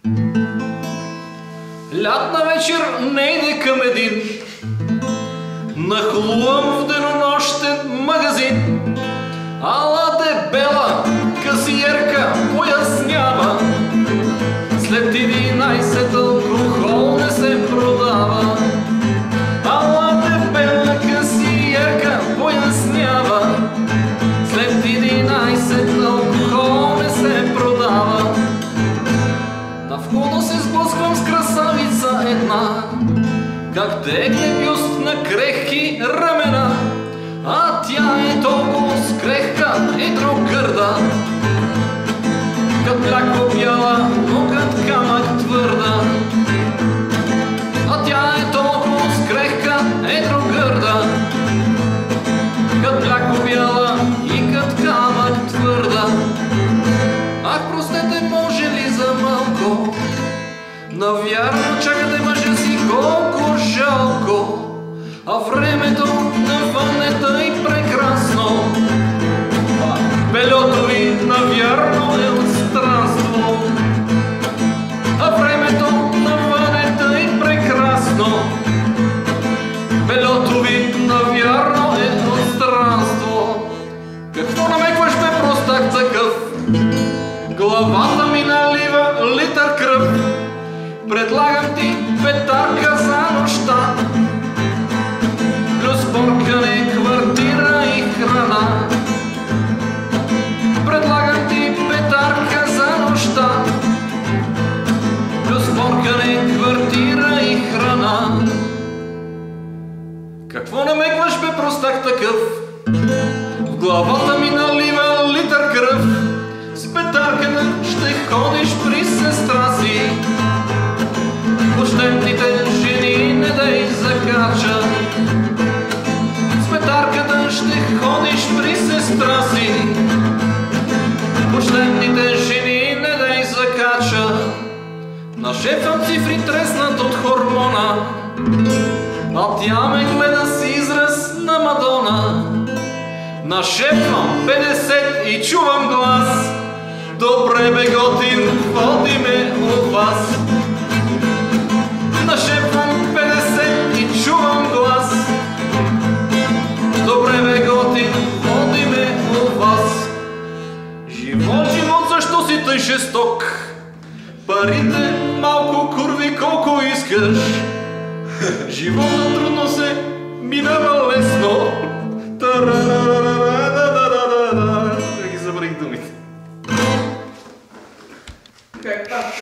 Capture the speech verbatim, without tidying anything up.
Лятна вечер не иде към един нахлувам в денонощен магазин. Ала дебела касиерка пояснява: след единайсет алкохол не се продава. Ала дебела касиерка пояснява: след единайсет алкохол не се продава. На входа се сблъсквам с красавица една, как тегне бюст на крехки рамена, а тя е толкова скрехка и дрогърда, кът мляко бяла, но кът камък твърда. А тя е толкова скрехка и дрогърда, кът мляко бяла и кът камък твърда. Ах, простете, може ли за малко? Навярно чакате мъжа си, колко жалко, а времето навън е тъй прекрасно. Бельото ви навярно е от странство, а времето навън е тъй прекрасно. Бельото ви навярно е от странство. Какво намекваш, бе, простак такъв? Главата ми налива литър кръв. Предлагам ти петарка за нощта, плюс поркане, квартира и храна. Предлагам ти петарка за нощта, плюс поркане, квартира и храна. Какво намекваш, бе, простак такъв? В главата ми налива литър кръв. С петарката ще ходиш при сестра си. Почтенните жени не дей закача. С петарката ще ходиш при сестра си. Почтенните жени не дей закача. На шефът цифри треснат от хормона, а тя ме гледа с израз на Мадона. На шефът петдесет и чувам глас: добре, бе, готин, води ме у вас. На шефът петдесет и чувам глас: добре, бе, готин, води ме у вас. Живот, живот, защо си тъй жесток? Парите малко, курви, колко искаш. Живота трудно се минава лесно. Да ги забравих думите.